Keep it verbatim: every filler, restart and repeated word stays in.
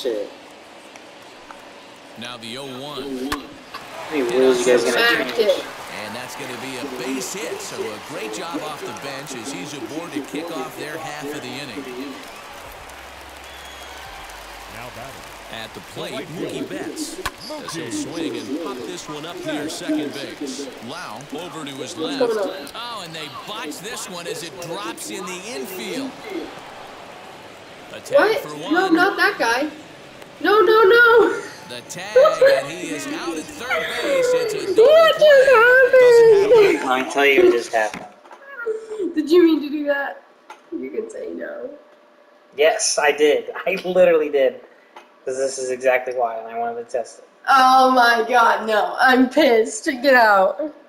Shit. Now the oh one. How many wheels you guys gonna change? And that's going to be a base hit. So a great job off the bench as he's aboard to kick off their half of the inning. Now batting. At the plate, Mookie Betts. As he'll swing and pop this one up near second base. Lau over to his left. Oh, and they botch this one as it drops in the infield. Attack What? for one. No, not that guy. No, no, no. The tag, and he is out at third base. It's a double What play. just happened? I can tell you what just happened. Did you mean to do that? You can say no. Yes, I did. I literally did. Because this is exactly why, and I wanted to test it. Oh my god, no. I'm pissed. Get out.